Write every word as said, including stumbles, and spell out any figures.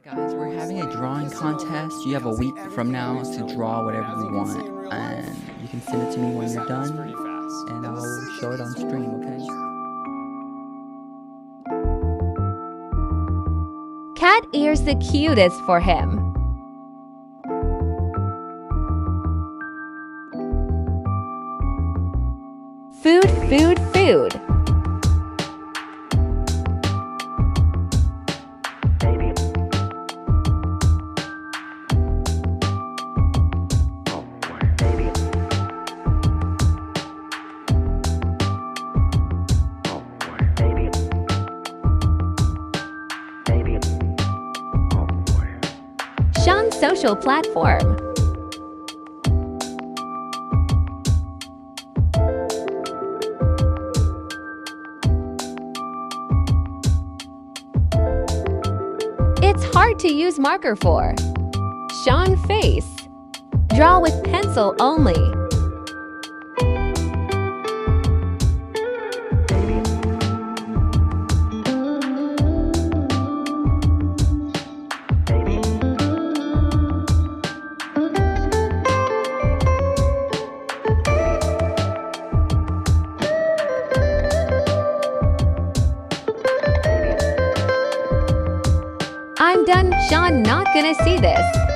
Guys, we're having a drawing contest. You have a week from now to draw whatever you want, and you can send it to me when you're done, and I'll show it on stream, okay? Cat ear's the cutest for him. Food, food, food. Shawn's social platform. It's hard to use marker for. Shawn face. Draw with pencil only. I'm done. Shawn not gonna see this.